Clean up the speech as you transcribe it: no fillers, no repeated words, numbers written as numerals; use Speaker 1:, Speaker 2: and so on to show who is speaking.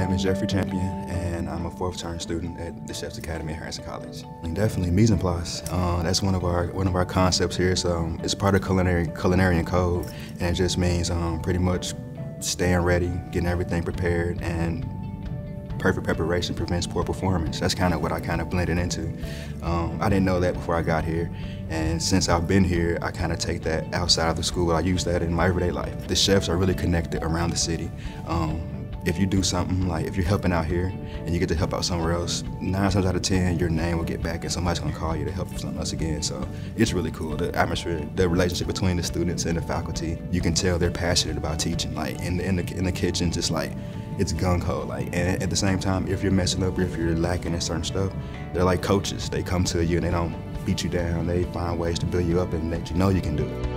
Speaker 1: name is Jeffrey Champion, and I'm a fourth-term student at the Chefs Academy at Harrison College. And definitely mise en place. That's one of our concepts here. So it's part of culinarian code, and it just means pretty much staying ready, getting everything prepared, and perfect preparation prevents poor performance. That's kind of what I blended into. I didn't know that before I got here, and since I've been here, I kind of take that outside of the school. I use that in my everyday life. The chefs are really connected around the city. If you do something, like if you're helping out here and you get to help out somewhere else, 9 times out of 10, your name will get back and somebody's gonna call you to help something else again. So it's really cool. The atmosphere, the relationship between the students and the faculty, you can tell they're passionate about teaching. Like in the kitchen, just like, it's gung-ho. Like, and at the same time, if you're messing up or if you're lacking in certain stuff, they're like coaches. They come to you and they don't beat you down. They find ways to build you up and let you know you can do it.